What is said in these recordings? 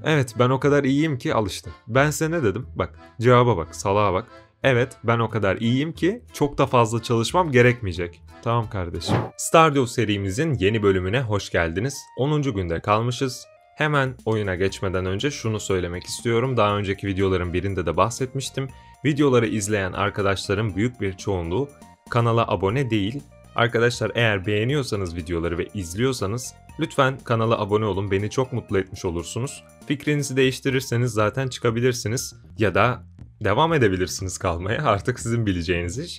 Evet, ben o kadar iyiyim ki al işte. Ben size ne dedim? Bak, cevaba bak, salağa bak. Evet, ben o kadar iyiyim ki çok da fazla çalışmam gerekmeyecek. Tamam kardeşim. Stardew serimizin yeni bölümüne hoş geldiniz. 10. günde kalmışız. Hemen oyuna geçmeden önce şunu söylemek istiyorum. Daha önceki videoların birinde de bahsetmiştim. Videoları izleyen arkadaşların büyük bir çoğunluğu kanala abone değil. Arkadaşlar eğer beğeniyorsanız videoları ve izliyorsanız lütfen kanala abone olun. Beni çok mutlu etmiş olursunuz. Fikrinizi değiştirirseniz zaten çıkabilirsiniz. Ya da devam edebilirsiniz kalmaya. Artık sizin bileceğiniz iş.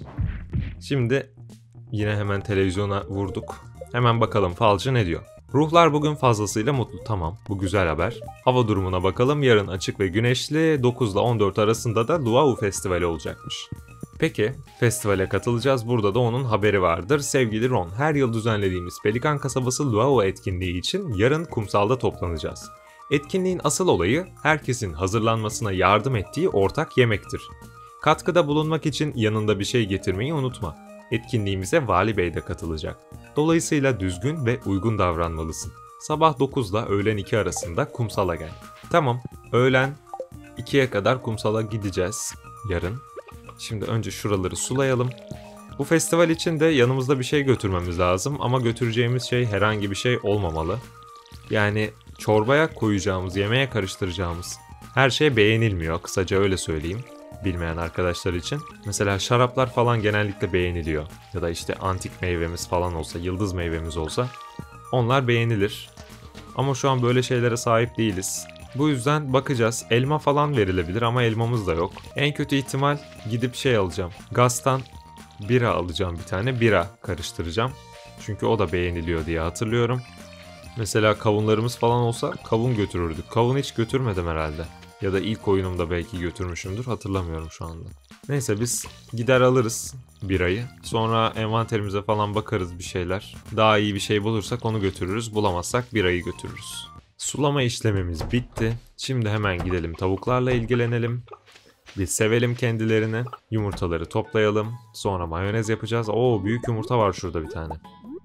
Şimdi yine hemen televizyona vurduk. Hemen bakalım falcı ne diyor. Ruhlar bugün fazlasıyla mutlu. Tamam, bu güzel haber. Hava durumuna bakalım. Yarın açık ve güneşli. 9 ile 14 arasında da Luau Festivali olacakmış. Peki, festivale katılacağız. Burada da onun haberi vardır. Sevgili Ron, her yıl düzenlediğimiz Pelikan Kasabası Luau etkinliği için yarın kumsalda toplanacağız. Etkinliğin asıl olayı herkesin hazırlanmasına yardım ettiği ortak yemektir. Katkıda bulunmak için yanında bir şey getirmeyi unutma. Etkinliğimize Vali Bey de katılacak. Dolayısıyla düzgün ve uygun davranmalısın. Sabah 9 ile öğlen 2 arasında kumsala gel. Tamam, öğlen 2'ye kadar kumsala gideceğiz yarın. Şimdi önce şuraları sulayalım. Bu festival için de yanımızda bir şey götürmemiz lazım ama götüreceğimiz şey herhangi bir şey olmamalı. Yani çorbaya koyacağımız, yemeğe karıştıracağımız her şey beğenilmiyor. Kısaca öyle söyleyeyim bilmeyen arkadaşlar için. Mesela şaraplar falan genellikle beğeniliyor. Ya da işte antik meyvemiz falan olsa, yıldız meyvemiz olsa onlar beğenilir. Ama şu an böyle şeylere sahip değiliz. Bu yüzden bakacağız. Elma falan verilebilir ama elmamız da yok. En kötü ihtimal gidip şey alacağım. Gaz'tan bira alacağım bir tane. Bira karıştıracağım. Çünkü o da beğeniliyor diye hatırlıyorum. Mesela kavunlarımız falan olsa kavun götürürdük. Kavun hiç götürmedim herhalde. Ya da ilk oyunumda belki götürmüşümdür. Hatırlamıyorum şu anda. Neyse biz gider alırız birayı. Sonra envanterimize falan bakarız bir şeyler. Daha iyi bir şey bulursak onu götürürüz. Bulamazsak birayı götürürüz. Sulama işlemimiz bitti. Şimdi hemen gidelim tavuklarla ilgilenelim. Bir sevelim kendilerini. Yumurtaları toplayalım. Sonra mayonez yapacağız. Oo, büyük yumurta var şurada bir tane.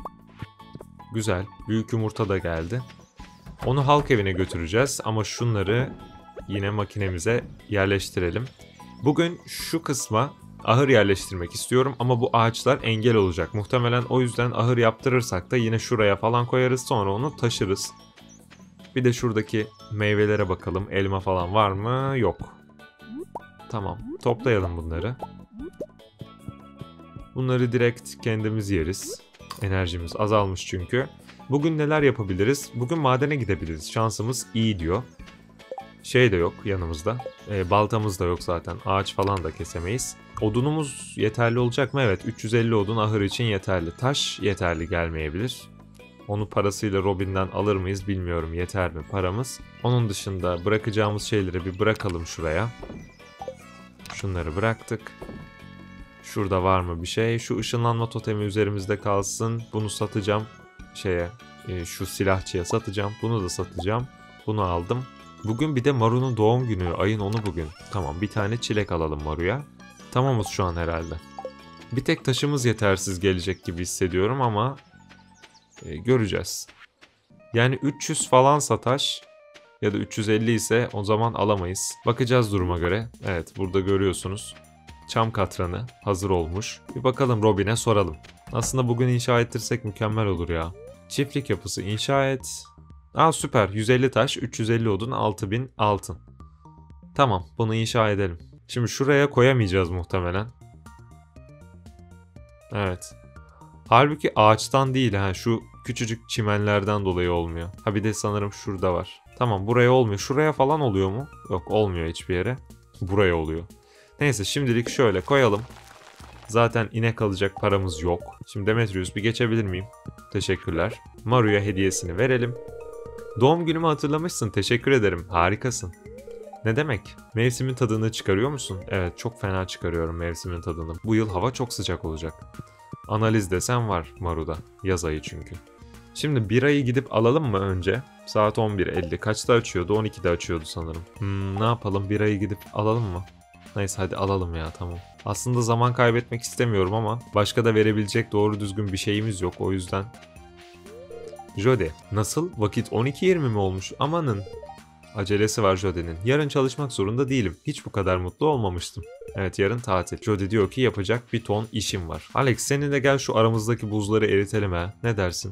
Güzel. Büyük yumurta da geldi. Onu halk evine götüreceğiz ama şunları yine makinemize yerleştirelim. Bugün şu kısma ahır yerleştirmek istiyorum ama bu ağaçlar engel olacak. Muhtemelen o yüzden ahır yaptırırsak da yine şuraya falan koyarız, sonra onu taşırız. Bir de şuradaki meyvelere bakalım. Elma falan var mı? Yok. Tamam. Toplayalım bunları. Bunları direkt kendimiz yeriz. Enerjimiz azalmış çünkü. Bugün neler yapabiliriz? Bugün madene gidebiliriz. Şansımız iyi diyor. Şey de yok yanımızda. Baltamız da yok zaten. Ağaç falan da kesemeyiz. Odunumuz yeterli olacak mı? Evet, 350 odun ahır için yeterli. Taş yeterli gelmeyebilir. Onu parasıyla Robin'den alır mıyız bilmiyorum. Yeter mi paramız? Onun dışında bırakacağımız şeyleri bir bırakalım şuraya. Şunları bıraktık. Şurada var mı bir şey? Şu ışınlanma totemi üzerimizde kalsın. Bunu satacağım. Şu silahçıya satacağım. Bunu da satacağım. Bunu aldım. Bugün bir de Maru'nun doğum günü. Ayın 10'u bugün. Tamam, bir tane çilek alalım Maru'ya. Tamamız şu an herhalde. Bir tek taşımız yetersiz gelecek gibi hissediyorum ama göreceğiz. Yani 300 falansa taş ya da 350 ise o zaman alamayız. Bakacağız duruma göre. Evet, burada görüyorsunuz. Çam katranı hazır olmuş. Bir bakalım Robin'e soralım. Aslında bugün inşa ettirsek mükemmel olur ya. Çiftlik yapısı inşa et. Aa, süper. 150 taş, 350 odun, 6000 altın. Tamam, bunu inşa edelim. Şimdi şuraya koyamayacağız muhtemelen. Evet. Halbuki ağaçtan değil, şu küçücük çimenlerden dolayı olmuyor. Ha, bir de sanırım şurada var. Tamam, buraya olmuyor. Şuraya falan oluyor mu? Yok, olmuyor hiçbir yere. Buraya oluyor. Neyse, şimdilik şöyle koyalım. Zaten inek alacak paramız yok. Şimdi Demetrius, bir geçebilir miyim? Teşekkürler. Maru'ya hediyesini verelim. Doğum günümü hatırlamışsın. Teşekkür ederim. Harikasın. Ne demek? Mevsimin tadını çıkarıyor musun? Evet, çok fena çıkarıyorum mevsimin tadını. Bu yıl hava çok sıcak olacak. Analiz desen var Maru'da. Yaz ayı çünkü. Şimdi birayı gidip alalım mı önce? Saat 11:50. Kaçta açıyordu? 12'de açıyordu sanırım. Ne yapalım? Birayı gidip alalım mı? Neyse, hadi alalım ya, tamam. Aslında zaman kaybetmek istemiyorum ama başka da verebilecek doğru düzgün bir şeyimiz yok, o yüzden. Jode, nasıl? Vakit 12:20 mi olmuş? Amanın. Acelesi var Jode'nin. Yarın çalışmak zorunda değilim. Hiç bu kadar mutlu olmamıştım. Evet, yarın tatil. Jode diyor ki yapacak bir ton işim var. Alex, seninle gel şu aramızdaki buzları eritelim ha. Ne dersin?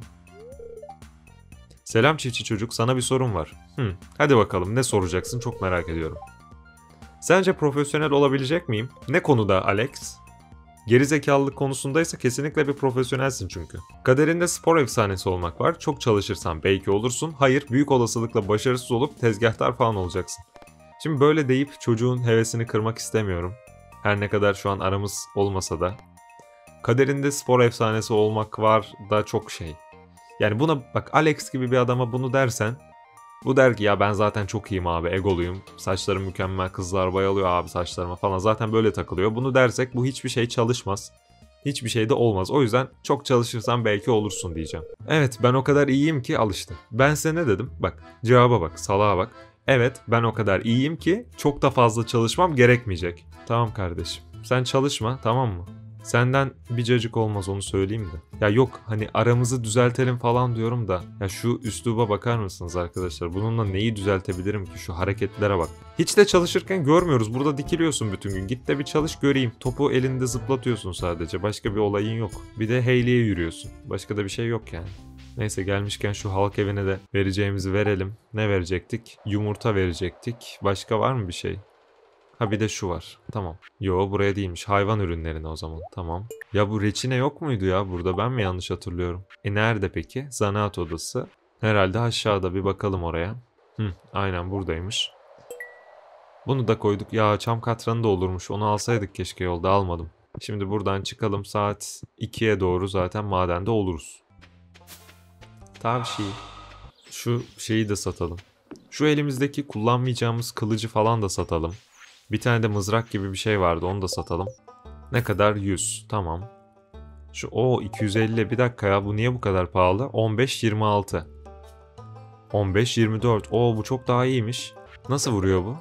Selam çiftçi çocuk, sana bir sorum var. Hadi bakalım, ne soracaksın, çok merak ediyorum. Sence profesyonel olabilecek miyim? Ne konuda Alex? Gerizekalılık konusundaysa kesinlikle bir profesyonelsin çünkü. Kaderinde spor efsanesi olmak var. Çok çalışırsan belki olursun. Hayır, büyük olasılıkla başarısız olup tezgahtar falan olacaksın. Şimdi böyle deyip çocuğun hevesini kırmak istemiyorum. Her ne kadar şu an aramız olmasa da. Kaderinde spor efsanesi olmak var da çok şey. Yani buna bak, Alex gibi bir adama bunu dersen, bu der ki ya ben zaten çok iyiyim abi, egoluyum. Saçlarım mükemmel, kızlar bayılıyor abi saçlarıma falan, zaten böyle takılıyor. Bunu dersek bu hiçbir şey çalışmaz. Hiçbir şey de olmaz. O yüzden çok çalışırsan belki olursun diyeceğim. Evet, ben o kadar iyiyim ki al işte. Ben size ne dedim? Bak, cevaba bak, salağa bak. Evet, ben o kadar iyiyim ki çok da fazla çalışmam gerekmeyecek. Tamam kardeşim, sen çalışma, tamam mı? Senden bir cacık olmaz, onu söyleyeyim de. Ya yok, hani aramızı düzeltelim falan diyorum da. Ya şu üsluba bakar mısınız arkadaşlar? Bununla neyi düzeltebilirim ki? Şu hareketlere bak. Hiç de çalışırken görmüyoruz. Burada dikiliyorsun bütün gün. Git de bir çalış göreyim. Topu elinde zıplatıyorsun sadece. Başka bir olayın yok. Bir de Hayley'e yürüyorsun. Başka da bir şey yok yani. Neyse, gelmişken şu halk evine de vereceğimizi verelim. Ne verecektik? Yumurta verecektik. Başka var mı bir şey? Ha, bir de şu var. Tamam. Yo, buraya değilmiş. Hayvan ürünlerine o zaman. Tamam. Ya bu reçine yok muydu ya burada? Ben mi yanlış hatırlıyorum? Nerede peki? Zanaat odası. Herhalde aşağıda, bir bakalım oraya. Aynen buradaymış. Bunu da koyduk. Ya çam katranı da olurmuş. Onu alsaydık keşke, yolda almadım. Şimdi buradan çıkalım. Saat 2'ye doğru zaten madende oluruz. Tavşi. Şu şeyi de satalım. Şu elimizdeki kullanmayacağımız kılıcı falan da satalım. Bir tane de mızrak gibi bir şey vardı, onu da satalım. Ne kadar? 100. Tamam. Şu 250. Bir dakika ya, bu niye bu kadar pahalı? 15-26. 15-24. Bu çok daha iyiymiş. Nasıl vuruyor bu?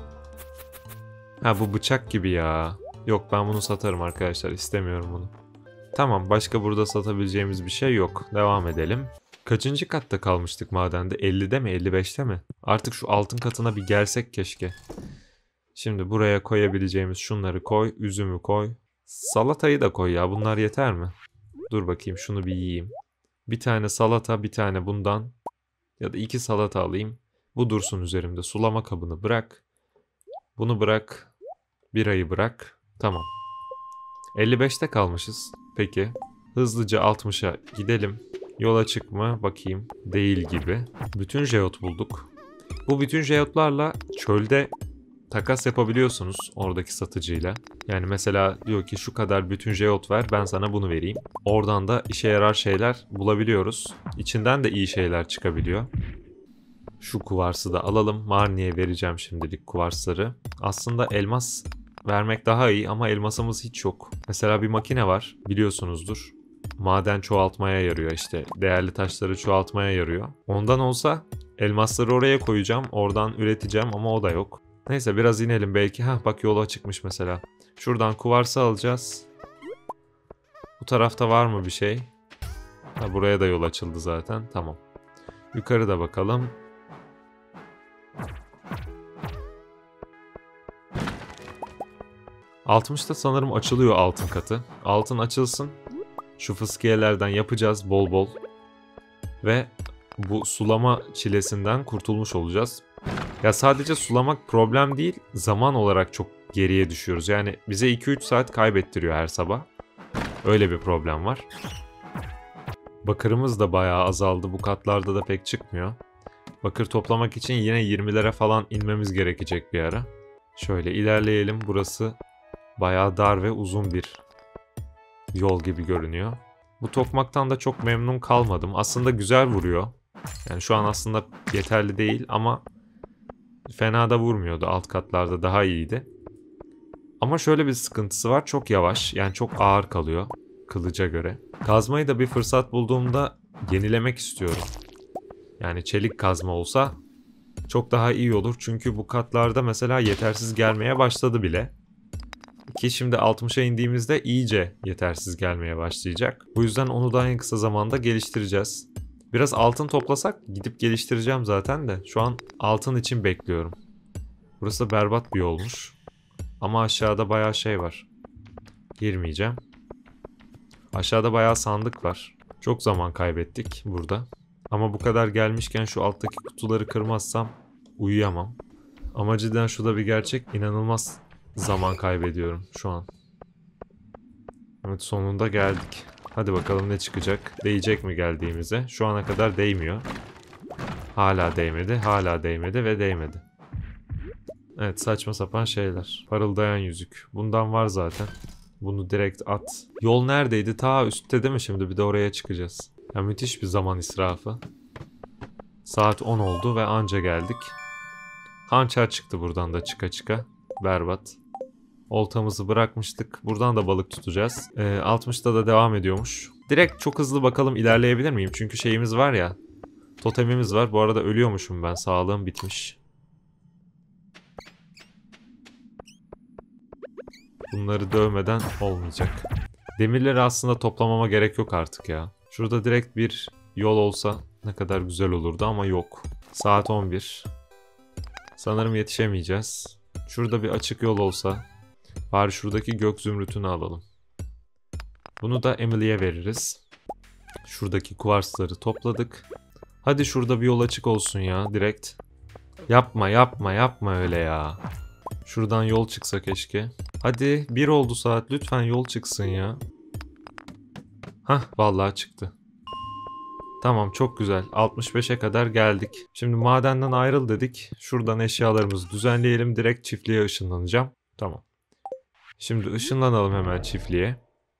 Ha, bu bıçak gibi ya. Yok, ben bunu satarım arkadaşlar, istemiyorum bunu. Tamam, başka burada satabileceğimiz bir şey yok. Devam edelim. Kaçıncı katta kalmıştık madende? 50'de mi 55'te mi? Artık şu altın katına bir gelsek keşke. Şimdi buraya koyabileceğimiz şunları koy. Üzümü koy. Salatayı da koy ya. Bunlar yeter mi? Dur bakayım, şunu bir yiyeyim. Bir tane salata, bir tane bundan. Ya da 2 salata alayım. Bu dursun üzerimde. Sulama kabını bırak. Bunu bırak. Birayı bırak. Tamam. 55'te kalmışız. Peki. Hızlıca 60'a gidelim. Yola çıkma bakayım. Değil gibi. Bütün jeot bulduk. Bu bütün jeotlarla çölde takas yapabiliyorsunuz oradaki satıcıyla. Yani mesela diyor ki şu kadar bütün jeot ver, ben sana bunu vereyim. Oradan da işe yarar şeyler bulabiliyoruz. İçinden de iyi şeyler çıkabiliyor. Şu kuvarsı da alalım. Marnie'ye vereceğim şimdilik kuvarsları. Aslında elmas vermek daha iyi ama elmasımız hiç yok. Mesela bir makine var, biliyorsunuzdur. Maden çoğaltmaya yarıyor, işte değerli taşları çoğaltmaya yarıyor. Ondan olsa elmasları oraya koyacağım, oradan üreteceğim ama o da yok. Neyse, biraz inelim belki. Bak, yola çıkmış mesela. Şuradan kuvarsı alacağız. Bu tarafta var mı bir şey? Buraya da yol açıldı zaten. Tamam. Yukarıda bakalım. ...60'ta sanırım açılıyor altın katı. Altın açılsın. Şu fıskiyelerden yapacağız bol bol. Ve bu sulama çilesinden kurtulmuş olacağız. Ya sadece sulamak problem değil, zaman olarak çok geriye düşüyoruz. Yani bize 2-3 saat kaybettiriyor her sabah. Öyle bir problem var. Bakırımız da bayağı azaldı. Bu katlarda da pek çıkmıyor. Bakır toplamak için yine 20'lere falan inmemiz gerekecek bir ara. Şöyle ilerleyelim. Burası bayağı dar ve uzun bir yol gibi görünüyor. Bu tokmaktan da çok memnun kalmadım. Aslında güzel vuruyor. Yani şu an aslında yeterli değil ama fena da vurmuyordu. Alt katlarda daha iyiydi. Ama şöyle bir sıkıntısı var. Çok yavaş. Yani çok ağır kalıyor kılıca göre. Kazmayı da bir fırsat bulduğumda yenilemek istiyorum. Yani çelik kazma olsa çok daha iyi olur. Çünkü bu katlarda mesela yetersiz gelmeye başladı bile. Ki şimdi 60'a indiğimizde iyice yetersiz gelmeye başlayacak. Bu yüzden onu da en kısa zamanda geliştireceğiz. Biraz altın toplasak gidip geliştireceğim zaten de. Şu an altın için bekliyorum. Burası da berbat bir yolmuş. Ama aşağıda bayağı şey var. Girmeyeceğim. Aşağıda bayağı sandık var. Çok zaman kaybettik burada. Ama bu kadar gelmişken şu alttaki kutuları kırmazsam uyuyamam. Ama cidden şu da bir gerçek. İnanılmaz zaman kaybediyorum şu an. Evet, sonunda geldik. Hadi bakalım ne çıkacak. Değecek mi geldiğimize? Şu ana kadar değmiyor. Hala değmedi, hala değmedi ve değmedi. Evet, saçma sapan şeyler. Parıldayan yüzük. Bundan var zaten. Bunu direkt at. Yol neredeydi? Ta üstte değil mi şimdi? Bir de oraya çıkacağız. Ya müthiş bir zaman israfı. Saat 10 oldu ve anca geldik. Hançer çıktı buradan da çıka çıka. Berbat. Oltamızı bırakmıştık. Buradan da balık tutacağız. 60'ta da devam ediyormuş. Direkt çok hızlı bakalım ilerleyebilir miyim? Çünkü şeyimiz var ya. Totemimiz var. Bu arada ölüyormuşum ben. Sağlığım bitmiş. Bunları dövmeden olmayacak. Demirleri aslında toplamama gerek yok artık ya. Şurada direkt bir yol olsa ne kadar güzel olurdu ama yok. Saat 11. Sanırım yetişemeyeceğiz. Şurada bir açık yol olsa. Bari şuradaki gök zümrütünü alalım. Bunu da Emily'ye veririz. Şuradaki kuvarsları topladık. Hadi şurada bir yol açık olsun ya direkt. Yapma öyle ya. Şuradan yol çıksa keşke. Hadi 1 oldu saat, lütfen yol çıksın ya. Hah, vallahi çıktı. Tamam, çok güzel. 65'e kadar geldik. Şimdi madenden ayrıl dedik. Şuradan eşyalarımızı düzenleyelim. Direkt çiftliğe ışınlanacağım. Tamam. Şimdi ışınlanalım hemen çiftliğe.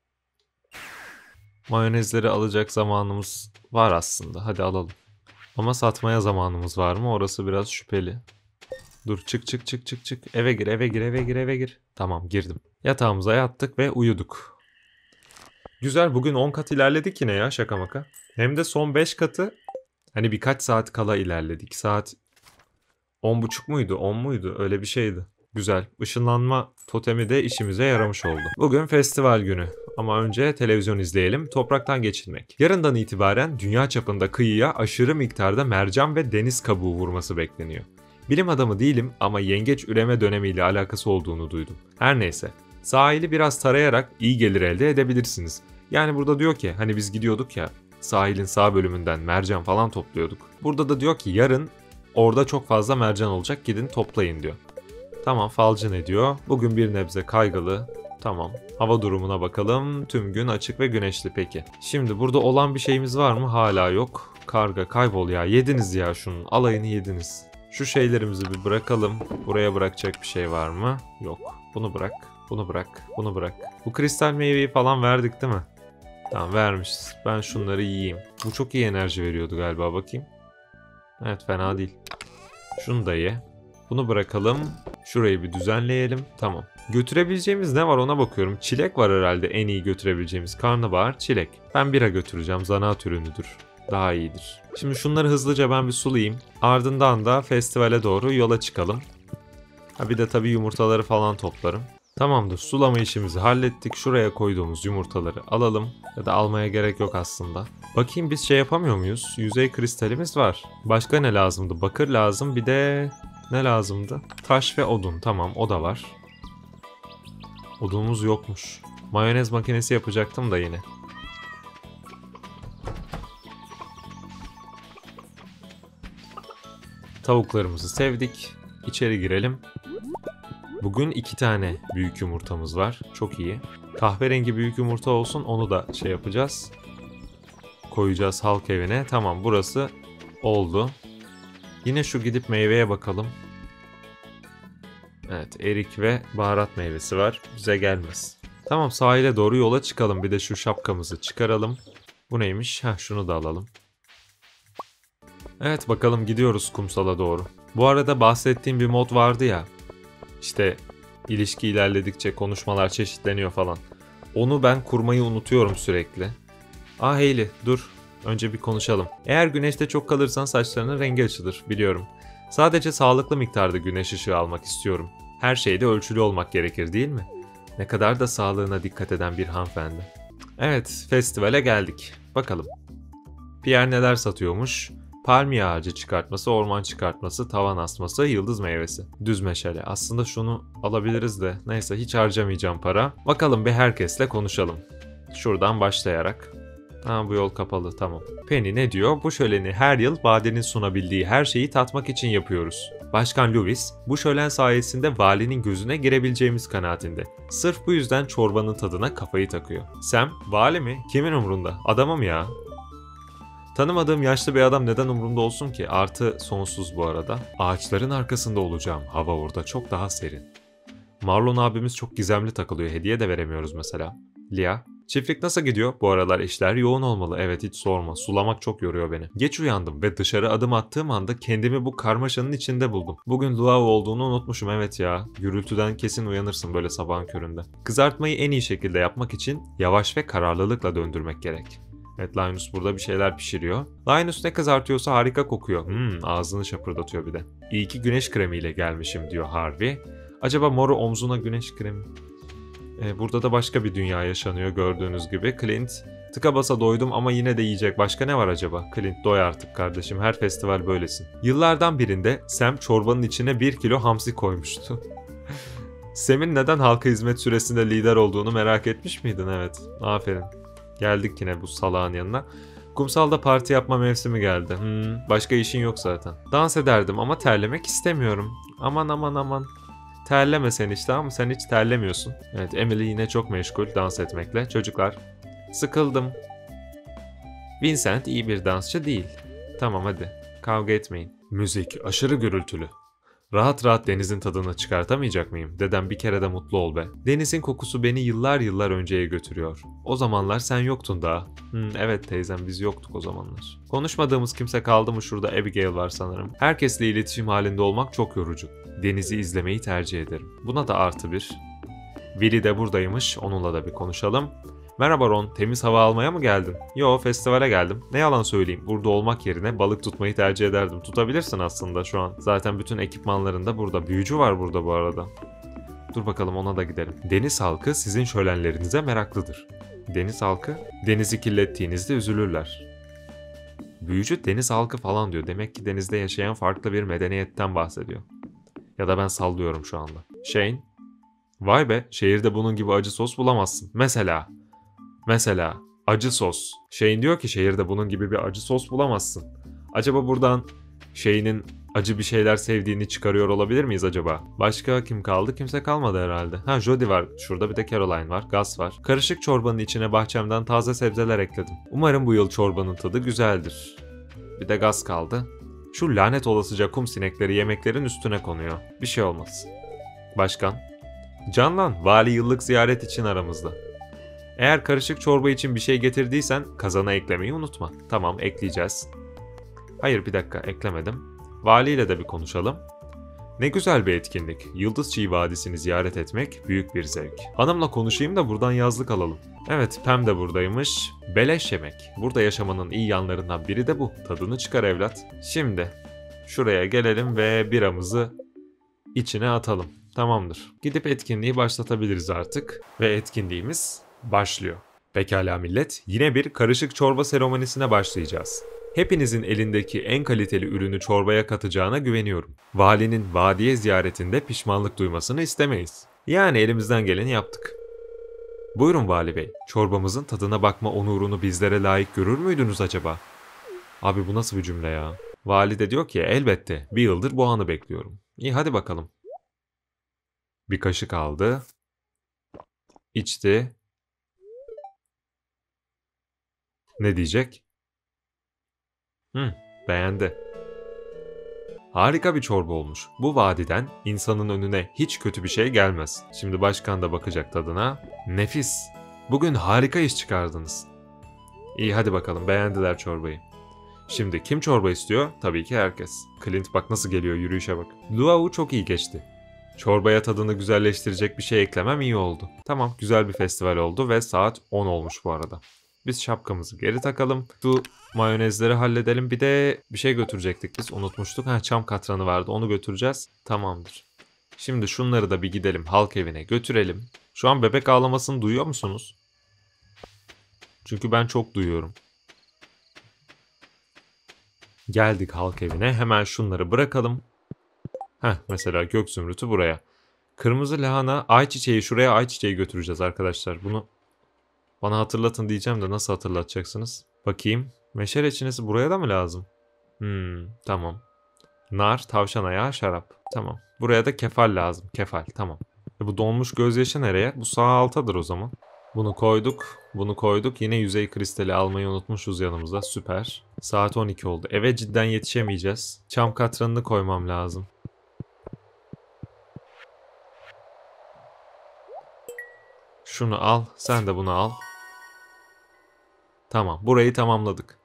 Mayonezleri alacak zamanımız var aslında. Hadi alalım. Ama satmaya zamanımız var mı? Orası biraz şüpheli. Dur, çık. Eve gir. Tamam, girdim. Yatağımıza yattık ve uyuduk. Güzel, bugün 10 kat ilerledik yine ya, şaka maka. Hem de son 5 katı hani birkaç saat kala ilerledik. Saat 10.30 muydu 10 muydu öyle bir şeydi. Güzel. Işınlanma totemi de işimize yaramış oldu. Bugün festival günü. Ama önce televizyon izleyelim. Topraktan geçilmek. Yarından itibaren dünya çapında kıyıya aşırı miktarda mercan ve deniz kabuğu vurması bekleniyor. Bilim adamı değilim ama yengeç üreme dönemiyle alakası olduğunu duydum. Her neyse. Sahili biraz tarayarak iyi gelir elde edebilirsiniz. Yani burada diyor ki hani biz gidiyorduk ya sahilin sağ bölümünden mercan falan topluyorduk. Burada da diyor ki yarın orada çok fazla mercan olacak, gidin toplayın diyor. Tamam, falcı ne diyor? Bugün bir nebze kaygılı. Tamam. Hava durumuna bakalım. Tüm gün açık ve güneşli peki. Şimdi burada olan bir şeyimiz var mı? Hala yok. Karga kaybol ya. Yediniz ya şunun. Alayını yediniz. Şu şeylerimizi bir bırakalım. Buraya bırakacak bir şey var mı? Yok. Bunu bırak. Bunu bırak. Bunu bırak. Bu kristal meyveyi falan verdik değil mi? Tamam, vermişiz. Ben şunları yiyeyim. Bu çok iyi enerji veriyordu galiba, bakayım. Evet, fena değil. Şunu da ye. Bunu bırakalım. Şurayı bir düzenleyelim. Tamam. Götürebileceğimiz ne var ona bakıyorum. Çilek var herhalde en iyi götürebileceğimiz. Karnabahar, çilek. Ben bira götüreceğim. Zanaat ürünüdür. Daha iyidir. Şimdi şunları hızlıca ben bir sulayayım. Ardından da festivale doğru yola çıkalım. Ha bir de tabii yumurtaları falan toplarım. Tamamdır. Sulama işimizi hallettik. Şuraya koyduğumuz yumurtaları alalım. Ya da almaya gerek yok aslında. Bakayım biz şey yapamıyor muyuz? Yüzey kristalimiz var. Başka ne lazımdı? Bakır lazım. Bir de ne lazımdı? Taş ve odun. Tamam, o da var. Odunumuz yokmuş. Mayonez makinesi yapacaktım da yine. Tavuklarımızı sevdik. İçeri girelim. Bugün 2 tane büyük yumurtamız var. Çok iyi. Kahverengi büyük yumurta olsun, onu da şey yapacağız. Koyacağız halk evine. Tamam, burası oldu. Yine şu gidip meyveye bakalım. Evet, erik ve baharat meyvesi var. Bize gelmez. Tamam, sahile doğru yola çıkalım. Bir de şu şapkamızı çıkaralım. Bu neymiş? Heh, şunu da alalım. Evet, bakalım gidiyoruz kumsala doğru. Bu arada bahsettiğim bir mod vardı ya. İşte ilişki ilerledikçe konuşmalar çeşitleniyor falan. Onu ben kurmayı unutuyorum sürekli. Hayley dur. Önce bir konuşalım. Eğer güneşte çok kalırsan saçlarının rengi açılır, biliyorum. Sadece sağlıklı miktarda güneş ışığı almak istiyorum. Her şeyde ölçülü olmak gerekir değil mi? Ne kadar da sağlığına dikkat eden bir hanımefendi. Evet, festivale geldik. Bakalım. Diğer neler satıyormuş? Palmiye ağacı çıkartması, orman çıkartması, tavan asması, yıldız meyvesi. Düz meşale. Aslında şunu alabiliriz de. Neyse hiç harcamayacağım para. Bakalım bir herkesle konuşalım. Şuradan başlayarak. Bu yol kapalı, tamam. Penny ne diyor? Bu şöleni her yıl vadenin sunabildiği her şeyi tatmak için yapıyoruz. Başkan Lewis, bu şölen sayesinde valinin gözüne girebileceğimiz kanaatinde. Sırf bu yüzden çorbanın tadına kafayı takıyor. Sam, vali mi? Kimin umrunda? Adamım ya. Tanımadığım yaşlı bir adam neden umurumda olsun ki? Artı sonsuz bu arada. Ağaçların arkasında olacağım. Hava orada çok daha serin. Marlon abimiz çok gizemli takılıyor. Hediye de veremiyoruz mesela. Lia, çiftlik nasıl gidiyor? Bu aralar işler yoğun olmalı. Evet hiç sorma. Sulamak çok yoruyor beni. Geç uyandım ve dışarı adım attığım anda kendimi bu karmaşanın içinde buldum. Bugün luau olduğunu unutmuşum, evet ya. Gürültüden kesin uyanırsın böyle sabahın köründe. Kızartmayı en iyi şekilde yapmak için yavaş ve kararlılıkla döndürmek gerek. Evet, Linus burada bir şeyler pişiriyor. Linus ne kızartıyorsa harika kokuyor. Ağzını şapırdatıyor bir de. İyi ki güneş kremiyle gelmişim diyor Harvey. Acaba moru omzuna güneş kremi? Burada da başka bir dünya yaşanıyor gördüğünüz gibi. Clint, tıka basa doydum ama yine de yiyecek başka ne var acaba? Clint, doy artık kardeşim, her festival böylesin. Yıllardan birinde Sam çorbanın içine 1 kilo hamsi koymuştu. Sam'in neden halka hizmet süresinde lider olduğunu merak etmiş miydin? Evet, aferin. Geldik yine bu salağın yanına. Kumsalda parti yapma mevsimi geldi. Başka işin yok zaten. Dans ederdim ama terlemek istemiyorum. Aman aman aman. Terleme sen işte, ama sen hiç terlemiyorsun. Evet, Emily yine çok meşgul dans etmekle. Çocuklar, sıkıldım. Vincent iyi bir dansçı değil. Tamam hadi, kavga etmeyin. Müzik aşırı gürültülü. Rahat rahat denizin tadını çıkartamayacak mıyım? Dedem bir kere de mutlu ol be. Denizin kokusu beni yıllar yıllar önceye götürüyor. O zamanlar sen yoktun daha. Evet teyzem, biz yoktuk o zamanlar. Konuşmadığımız kimse kaldı mı? Şurada Abigail var sanırım. Herkesle iletişim halinde olmak çok yorucu. Denizi izlemeyi tercih ederim. Buna da artı bir. Willy de buradaymış, onunla da bir konuşalım. Merhaba Ron, temiz hava almaya mı geldin? Yo, festivale geldim. Ne yalan söyleyeyim, burada olmak yerine balık tutmayı tercih ederdim. Tutabilirsin aslında şu an. Zaten bütün ekipmanların da burada. Büyücü var burada bu arada. Dur bakalım, ona da gidelim. Deniz halkı sizin şölenlerinize meraklıdır. Deniz halkı? Denizi kirlettiğinizde üzülürler. Büyücü deniz halkı falan diyor. Demek ki denizde yaşayan farklı bir medeniyetten bahsediyor. Ya da ben sallıyorum şu anda. Shane? Vay be, şehirde bunun gibi acı sos bulamazsın. Mesela acı sos. Shane diyor ki şehirde bunun gibi bir acı sos bulamazsın. Acaba buradan Shane'in acı bir şeyler sevdiğini çıkarıyor olabilir miyiz acaba? Başka kim kaldı? Kimse kalmadı herhalde. Jody var. Şurada bir de Caroline var. Gus var. Karışık çorbanın içine bahçemden taze sebzeler ekledim. Umarım bu yıl çorbanın tadı güzeldir. Bir de Gus kaldı. Şu lanet olasıca kum sinekleri yemeklerin üstüne konuyor. Bir şey olmaz. Başkan. Canlan, vali yıllık ziyaret için aramızda. Eğer karışık çorba için bir şey getirdiysen kazana eklemeyi unutma. Tamam, ekleyeceğiz. Hayır, bir dakika, eklemedim. Valiyle de bir konuşalım. Ne güzel bir etkinlik. Yıldız Çiğ Vadisi'ni ziyaret etmek büyük bir zevk. Hanımla konuşayım da buradan yazlık alalım. Evet, Pam de buradaymış. Beleş yemek. Burada yaşamanın iyi yanlarından biri de bu. Tadını çıkar evlat. Şimdi şuraya gelelim ve biramızı içine atalım. Tamamdır. Gidip etkinliği başlatabiliriz artık. Ve etkinliğimiz başlıyor. Pekala millet, yine bir karışık çorba seremonisine başlayacağız. Hepinizin elindeki en kaliteli ürünü çorbaya katacağına güveniyorum. Valinin vadiye ziyaretinde pişmanlık duymasını istemeyiz. Yani elimizden geleni yaptık. Buyurun Vali Bey, çorbamızın tadına bakma onurunu bizlere layık görür müydünüz acaba? Abi bu nasıl bir cümle ya? Vali de diyor ki elbette, bir yıldır bu anı bekliyorum. İyi hadi bakalım. Bir kaşık aldı. İçti. Ne diyecek? Beğendi. Harika bir çorba olmuş. Bu vadiden insanın önüne hiç kötü bir şey gelmez. Şimdi başkan da bakacak tadına. Nefis. Bugün harika iş çıkardınız. İyi hadi bakalım, beğendiler çorbayı. Şimdi kim çorba istiyor? Tabii ki herkes. Clint bak nasıl geliyor, yürüyüşe bak. Luau çok iyi geçti. Çorbaya tadını güzelleştirecek bir şey eklemem iyi oldu. Tamam, güzel bir festival oldu ve saat 10 olmuş bu arada. Biz şapkamızı geri takalım. Şu mayonezleri halledelim. Bir de bir şey götürecektik biz. Unutmuştuk. Çam katranı vardı. Onu götüreceğiz. Tamamdır. Şimdi şunları da bir gidelim halk evine götürelim. Şu an bebek ağlamasını duyuyor musunuz? Çünkü ben çok duyuyorum. Geldik halk evine. Hemen şunları bırakalım. Mesela gök zümrütü buraya. Kırmızı lahana, ayçiçeği şuraya, ayçiçeği götüreceğiz arkadaşlar. Bunu bana hatırlatın diyeceğim de nasıl hatırlatacaksınız? Bakayım. Meşe reçinesi buraya da mı lazım? Tamam. Nar, tavşan ayağı, şarap. Tamam. Buraya da kefal lazım. Kefal, tamam. Bu donmuş gözyaşı nereye? Bu sağ altadır o zaman. Bunu koyduk. Bunu koyduk. Yine yüzey kristali almayı unutmuşuz yanımıza. Süper. Saat 12 oldu. Eve cidden yetişemeyeceğiz. Çam katranını koymam lazım. Şunu al. Sen de bunu al. Tamam. Burayı tamamladık.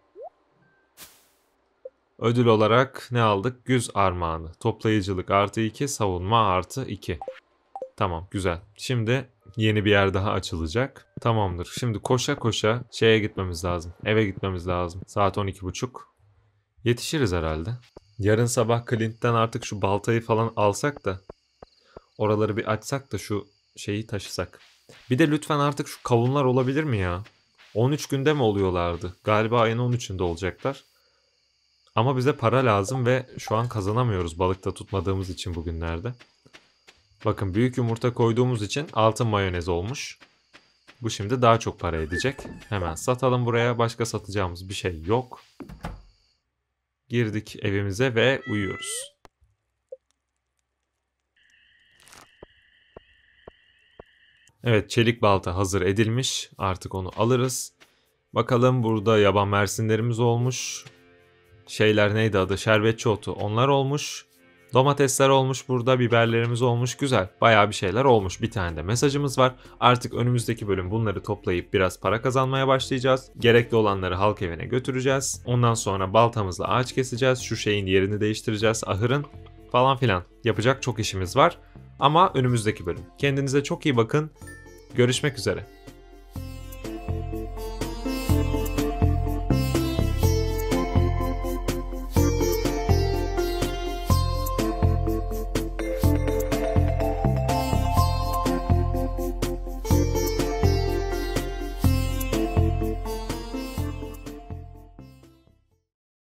Ödül olarak ne aldık? Güz armağanı. Toplayıcılık artı 2, savunma artı 2. Tamam, güzel. Şimdi yeni bir yer daha açılacak. Tamamdır. Şimdi koşa koşa şeye gitmemiz lazım. Eve gitmemiz lazım. Saat 12:30. Yetişiriz herhalde. Yarın sabah Clint'ten artık şu baltayı falan alsak da oraları bir açsak da şu şeyi taşısak. Bir de lütfen artık şu kavunlar olabilir mi ya? 13 günde mi oluyorlardı? Galiba ayın 13'ünde olacaklar. Ama bize para lazım ve şu an kazanamıyoruz balıkta tutmadığımız için bugünlerde. Bakın büyük yumurta koyduğumuz için altın mayonez olmuş. Bu şimdi daha çok para edecek. Hemen satalım buraya. Başka satacağımız bir şey yok. Girdik evimize ve uyuyoruz. Evet, çelik balta hazır edilmiş. Artık onu alırız. Bakalım burada yaban mersinlerimiz olmuş. Şeyler neydi adı? Şerbetçi otu. Onlar olmuş. Domatesler olmuş burada, biberlerimiz olmuş. Güzel. Bayağı bir şeyler olmuş. Bir tane de mesajımız var. Artık önümüzdeki bölüm bunları toplayıp biraz para kazanmaya başlayacağız. Gerekli olanları halk evine götüreceğiz. Ondan sonra baltamızla ağaç keseceğiz. Şu şeyin yerini değiştireceğiz. Ahırın falan filan. Yapacak çok işimiz var. Ama önümüzdeki bölüm. Kendinize çok iyi bakın. Görüşmek üzere.